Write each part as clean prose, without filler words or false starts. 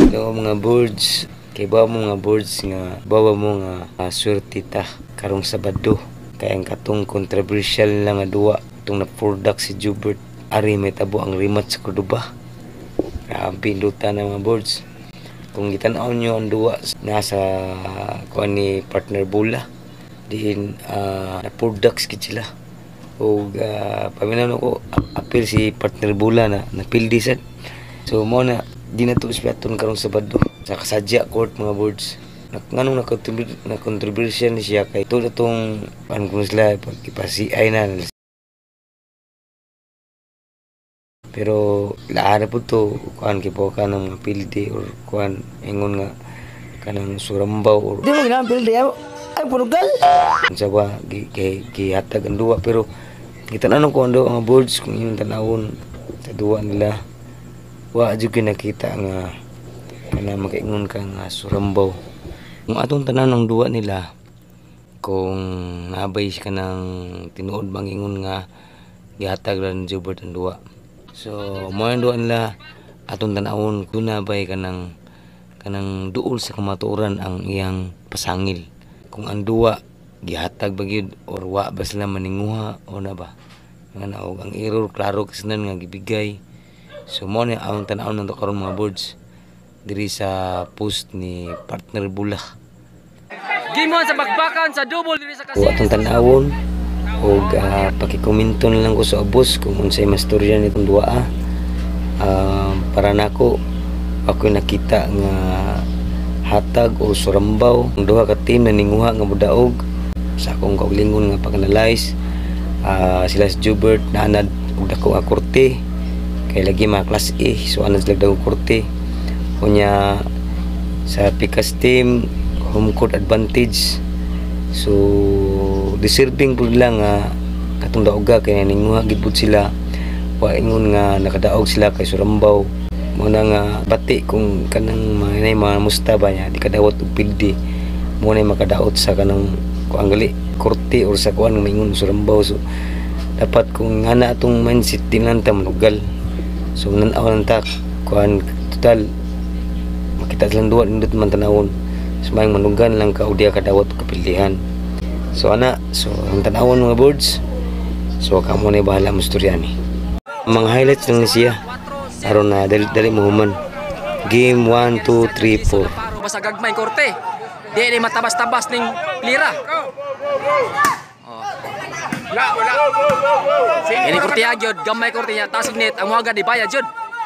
So mga birds, kay bawa mo mga birds nga bawa mo nga swerte ta karong Sabado. Kaya ang katong controversial na nga duwa itong na-product si Jubert ari may tabo ang rematch sa Cordoba. Pindutan na mga birds. Kung gitanaw nyo ang duwa nasa kuan ni partner Bula diin na-product skid sila. O paminaw ko apil si partner Bula na napildi sad. So mo na di na to ispiaton karong Sabado sa Kasadya Court mga birds. Nganong na-controversial ni siya kay ito itong kung sila pag-ipasi-ay na. Pero laara po to kuan kipo ka ng mga pildi or kuan ingon nga kanang surambaw or di mo ginang pildi ay punugal sa ba gihatag ang duwa. Pero gitanan ko ang duwa mga birds kung yung tanawon sa duwa nila wa jud nakita nga kana makaingon ka nga surambaw. Kung atong tanan ng duwa nila kung nabay ka ng tinuod mangingon nga gihatag lang Jubert ang duwa. So mo ang duwa nila atong tanawon kung nabay ka ng kanang duol sa kamatuoran ang iyang pasangil. Kung ang duwa gihatag bagyud or wa ba sila maninguha o na ba nga naog ang error klaro kasnan nga gibigay. So mo ni ang tanawon nang karon mga birds diri sa post ni partner Bula. Gimon sa bakbakan sa double diri sa Kasi. Atong tanawon o pakikomenton lang ko sa ubos kung unsay mastorya nitong duwa. Para nako ako nakita nga hatag o surambaw ang duha ka team na ninguha nga budaog sa akong kaulingon nga pag-analyze. Sila si Jubert na anad og dako nga korte kay lagi mga class A so anad sila daw korte. Kunya sa Pikas team home court advantage so deserving pud lang nga katong daoga kay ninguha gid pud sila wa ingon nga nakadaog sila kay surambaw mo na nga bati kung kanang mga mustaba niya di kadawat og pildi mo na makadaot sa kanang kuang gali korte or sa kuan nga maingon surambaw. So dapat kung ana atong mindset din lang ta manugal. So nan-aw lang ta kuan total makita silang duwa nindot man tanawon sumayang manugan lang ka o diya kadawat kapilihan. So ana so ang tanawon mga birds so kamo na bahala mo storya ni mga highlights lang siya aron na dali mo human game 1 2 3 4 basta gagmay korte di ni matabas-tabas ning lira. Wala ini korte agyod gamay korte niya tasig net ang mga di bayad jud.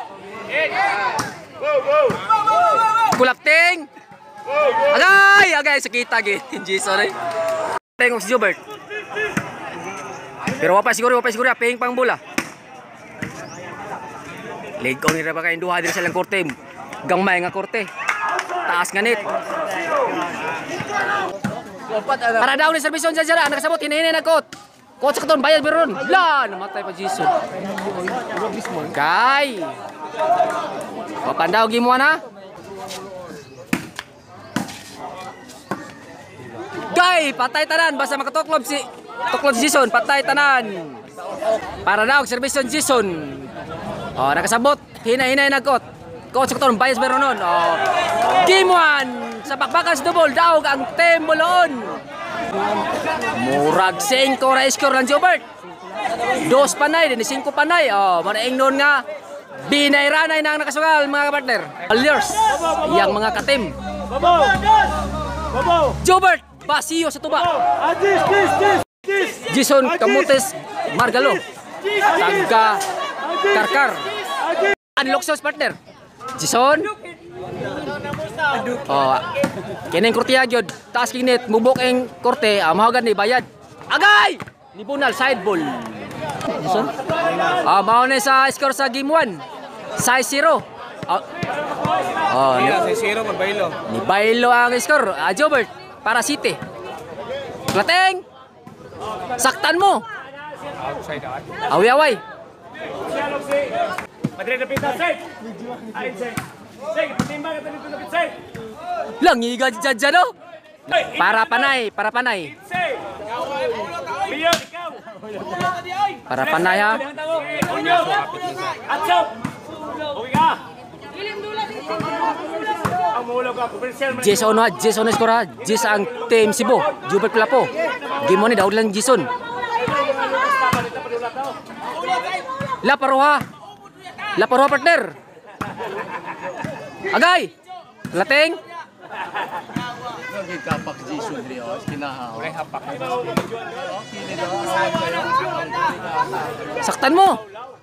Kulapting. Agay sakita gid. Jesus ay. Tengok si Jubert. Pero wapa siguro ping pang bola. Ligong ni ra ba kay duha diri sa lang korte. Gangmay nga korte. Taas nga net. Para daw ni servisyon sa jara nakasabot hinay na kot. Kot sa katon bayad biron. La namatay pa Jesus. Kay. Wapandaw gimuan ha. Gay, patay tanan basta makatoklob si Jason, patay tanan. Para daw servisyon Jason. Oh, nakasabot. Hinay-hinay na kot. Kot sa katon bayas meron nun. Oh. Game 1 sa bakbakan sa double daog ang Temboloon. Murag 5 ra score lang Jubert. 2 panay din 5 panay. Oh, manaing nun nga binay-ranay na ang nakasugal mga partner. Alliers, yang mga katim. Jubert Basiyo sa tuba. Jason Camotes Margalo. Tagka Karkar. Unlocksos partner. Jason. Oh, kineng korte agyod. Taas kinit mubok eng korte, mahagan ni bayad. Agay! Ni Bunal side ball. Jason. Mao na sa score sa game 1. Size 0. Size 0 magbaylo. Ni Baylo ang score. Jobert para City. Plateng. Saktan mo. Outside out. Awi-away. Madrid na pita side. Sige, patimbang ito nito na side. Lang iga dyan no? Para panay. Para panay ha. Atso. Uwi ka. Mahulog ka. Commercial man. Jis ono, Jis ono skora. Jis ang team Cebu. Jubert pala po. Game mo ni daw lang Jason. La Paroha partner. Agay. Lating. Kapak Jason Rios, kinahaw. Saktan mo.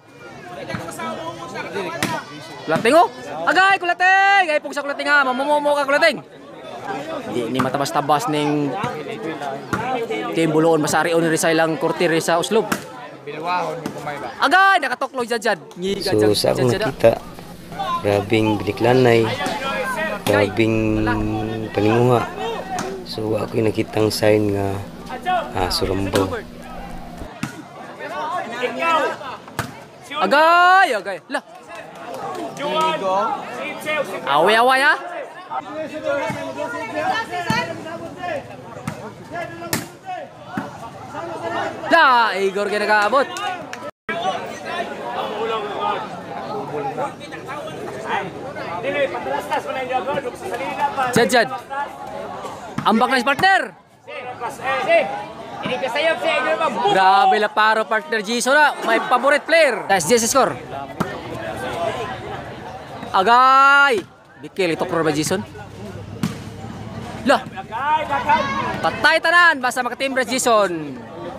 Kulating oh. Agay kulating. Ay pugsa kulating ha. Mamumo ka kulating. Di ni matabas-tabas ning team Buloon Masari ni Rizal lang Cortire sa Uslob. Agay nakatoklo jajad. So sa akong nakita, grabing biniklanay, grabing paninguha. So ako nakitang sign nga surambaw. Agay. Lah. Away ha. Lah, Igor kaya nakaabot. Jad. Ambak na partner. Grabe la paro partner Jason na. May favorite player. That's Jason score. Agay. Bikil ito pro ba Jason? Lah. Patay tanan basta makatimbres Jason.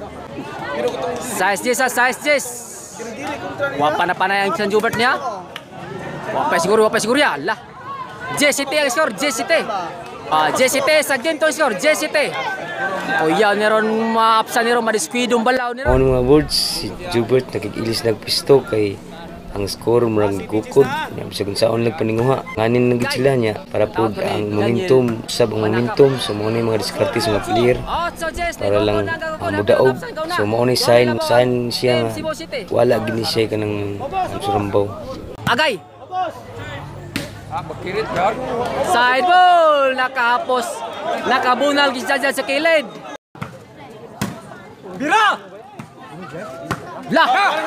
Size Jess. Wapa na panay ang San Jubert niya. Wapa siguro ya. Lah. JCT ang score, JCT. JCT sa game to score, JCT. O yan niron maapsa niron madiskwidong balaw niron. Ano mga words, si Jubert nakikilis nagpisto kay ang score murang gukod. Bisa kung saan nagpaninguha. Nganin nagit sila niya para po ang momentum, sab ang momentum. So mga mga diskarte sa mga player para lang mudaog. So mga sign siya nga wala gini siya ka ng surambaw. Agay. Side ball, nakahapos. Nakabunal gisaja sa kilid. Bira! Lah!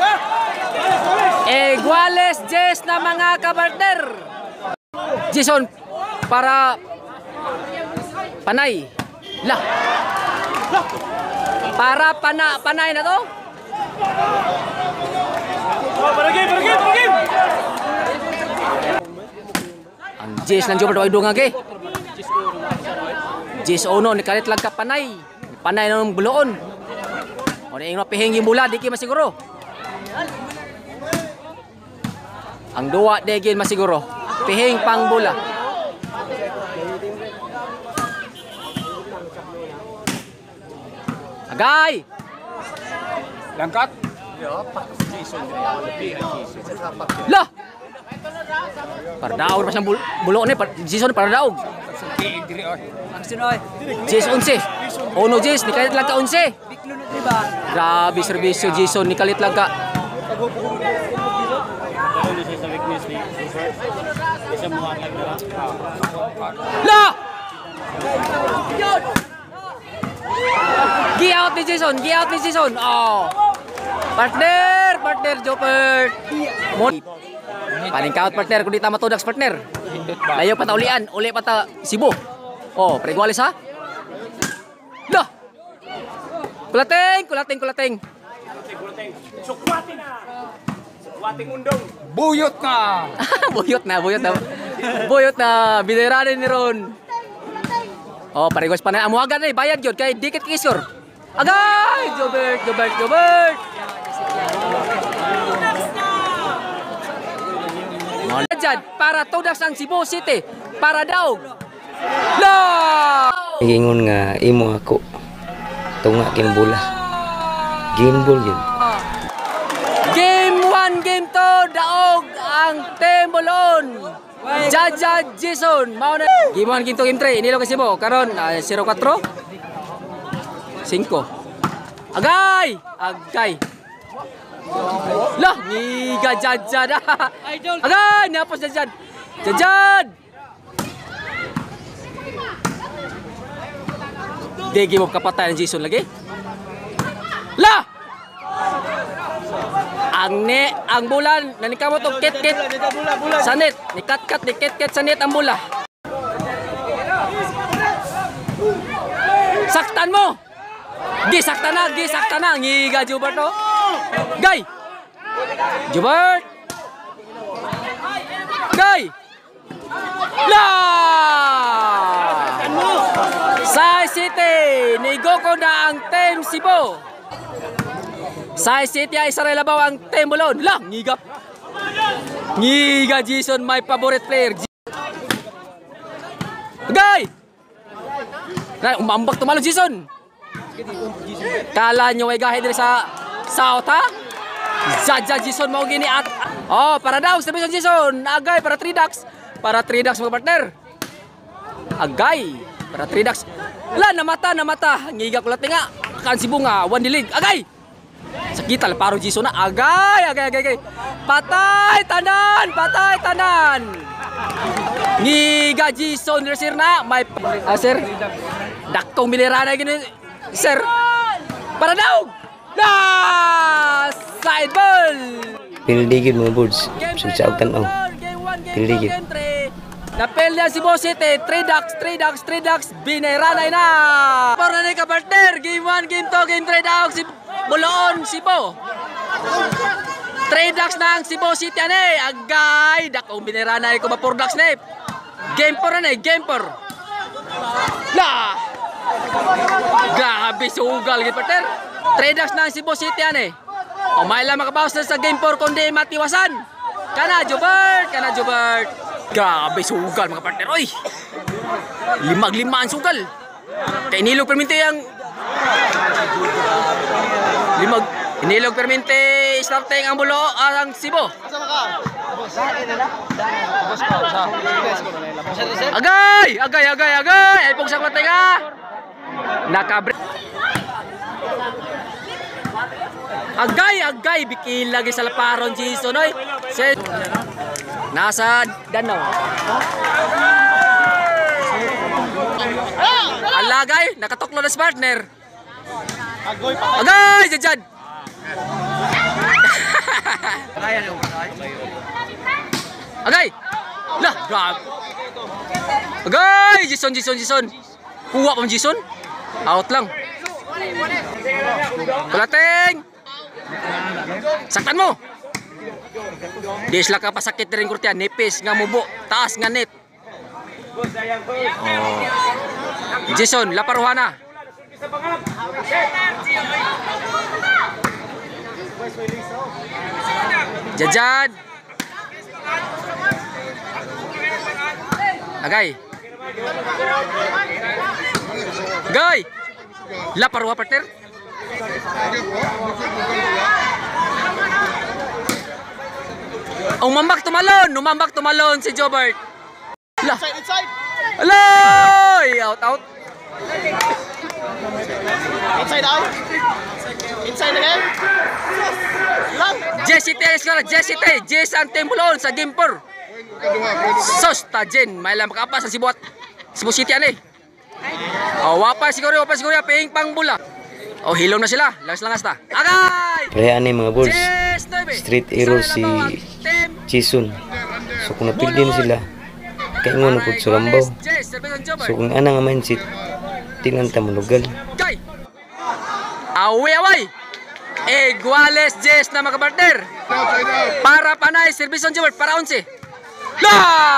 Iguales Jess na mga kabarter. Jason para panay. Lah. Para panay na to. Paragim. Ang Jess ng Jubert ay dunga ge. Jess ono ni kalit lang ka panay. Panay ng Buloon. O na yung pihing yung mula di ki masiguro. Ang duwa degin masiguro. Pihing pang bula. Agay! Langkat. Lah! Para daog pa siyang bulo ni. Jason para daog. Jess 11. Ono Jess, nikalit lang ka 11. Grabe serbisyo Jason, nikalit lang ka. Lah! Gi-out ni Jason. Oh. Partner Jopert. Paling kaut partner kung di tama todax partner. Layo pa ta ulian, uli pa ta Cebu. Oh, Preguales ha? Lah! Kulating. Sukwating undong. Buyot na. Buyot na. Biniranin ni Ron. Oh, Preguales pa na. Amuagan na bayad yun kay dikit kisor. Agay! Jobert. Dyan, para todas ang Cebu City. Para daog. La! Ingon nga imo ako. Tunga kinbula. Ginbol yun. Game 1, Game 2, daog ang Team Buloon. Jaja Jason. Game 1, Game 2, Game 3. Inilo kasi mo. Karon 0-4. 5. Agay! Lah, ngiga Jajad. Agay, napos Jajad. Degi mo kapatay ng Jason lagi. Lah! Ang bulan, nanikamot og kit-kit. Sanit, ni kat-kat, ni kit-kit sanit ang bula. Saktan mo. Gisaktan na. Ngiga Jubert oh. Gay. Jubert. Gay. La! Sai City, nigoko na ang Team Cebu. Sai City ay isa labaw ang Team Bulon. Lang, ngigap. Ngiga Jason, my favorite player. Gay! Umambak tumalo Jason. Kala nyo ay gahe diri sa South ha? Jaja Jason mau gini at oh para daw service Jason agay para 3 ducks mga partner. Agay para 3 ducks. La namata ngiga kulat nga kan si bunga one dilig agay. Sakital paro Jason na agay. Patay tanan. Ngiga Jason sir na may sir. Dakong milirana gini sir. Para daw. Side ball. Pildigid mga boards. Sunsaog tanaw. Pildigid. Napel si Cebu City. 3 ducks. Biniranay na. Para na ka partner. Game 1, game 2, game 3 daw. Si Buloon, Cebu. 3 ducks na ang Cebu City ane. Agay. Dakong biniranay ko ba 4 ducks na. Game 4 na game 4. La. Grabe sugal gid partner. 3 ducks na ang Cebu City ane. O may lang makabawas na sa game 4 kundi matiwasan. Kana Jubert. Grabe sugal mga partner. Oy. 5-5 ang sugal. Kay Nilog Permente ang Nilog Permente starting ang Bulo ang Cebu. Agay. Ay pong saklat nga. Nakabre. Agay bikin lagi sa laparon Jason oy. Nasa Danau. Alagay nakatuklo na sa partner. Agay jajad. Agay. Lah, grab. Agay Jason. Kuha pa Jason. Out lang. Kulating. Saktan mo. Di sila ka pasakit rin kurtian. Nipis nga mubo. Taas nga net. Jason, laparuhana. Jajad. Agay. Gay. Laparuha partner. Umambak tumalon si Jobert. Lah. Aloy! Out. Inside out. Inside again. Lang. Jason Tembulon sa game 4. Sos tajen, may lang makapas sa Cebu City ane. Oh, wapa siguro ping pang bula. Oh, hilong na sila. Langas ta. Agay! Pareha mga boards. Street hero si Jason. So kung napildin sila, kaingon na po sa lambaw. So kung anang mindset, tingnan ta malugal. Gay! Away! Iguales Jess na mga partner. Para panay, service on Jobert para 11. La!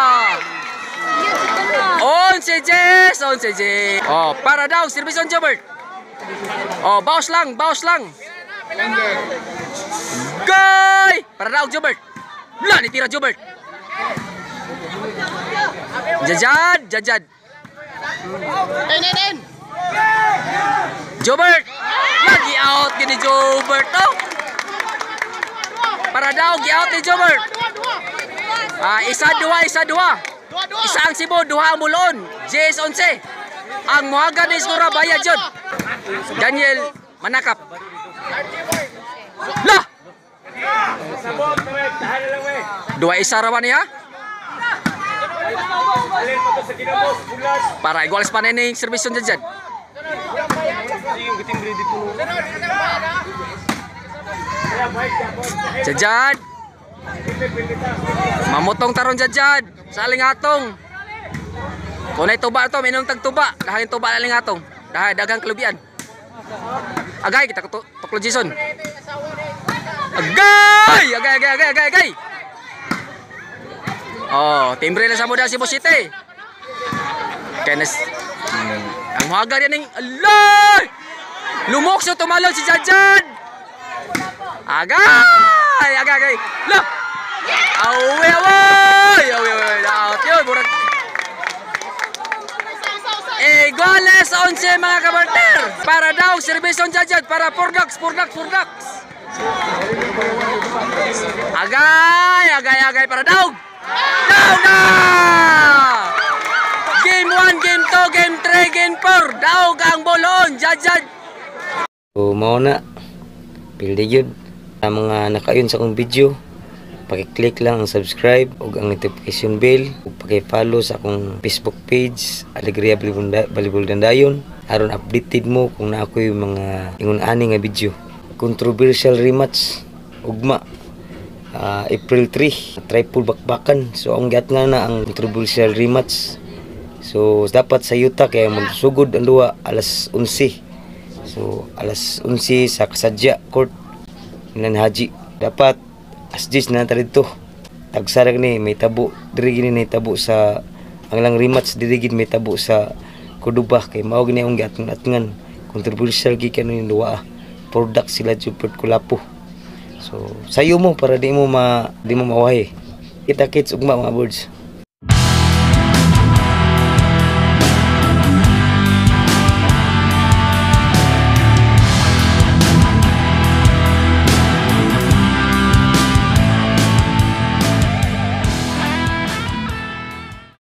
11 Jess! Oh, para daw, service on Jobert. Oh, bawas lang. Gay! Para daw Jobert. La, nitira Jobert. Jajad. En. Jobert. Lagi out gini Jobert oh. Para daw gi-out ni Jobert. Isa dua. Isa ang Cebu, duha ang Mulon. Jess 11. Ang muhaga ni Surabaya jud. Daniel manakap. Lah. Dua isa rawan niya. Para igual sa panening servisyon dyan. Jajad. Mamutong taron jajad. Saling atong. Kung na'y tuba to, minong tagtuba. Dahil tuba na lang atong. Dahil dagang kalubian. Agay, kita tuklod Jason. Agay! Agay! Oh, timbre na sa muda si Bosite. Kenes. Ang mahaga rin ng... Alay! Lumokso tumalon si Janjan! Agay! Lah! Awe! Out yun, burag. Iguales 11 mga kabarter. Para daw, servisyon Janjan. Para Pordax. Agay para daw. Daw na! Game 1, Game 2, Game 3, Game 4. Daw ang bolon, Janjan. So mao na. Pildi gyud ang mga nakayon sa akong video. Paki-click lang ang subscribe ug ang notification bell ug paki-follow sa akong Facebook page Alegria Balibol Dandayon aron updated mo kung na ako'y mga ingon-ani nga video. Controversial rematch ugma April 3 triple bakbakan. So ang giat nga na ang controversial rematch. So dapat sa yuta kaya magsugod ang duwa alas 11. So alas 11 sa Kasadya Court Milan Haji. Dapat asjis na natin dito. Tagsarag ni may tabo. Diri gini may tabo sa ang lang rematch diri gid may tabo sa Cordoba kay mao gini ang giatngan. Controversial gi kanu yung duwa. Product sila Jupert Kulapo. So sayo mo para di mo mawahi. Kita kits ugma mga birds.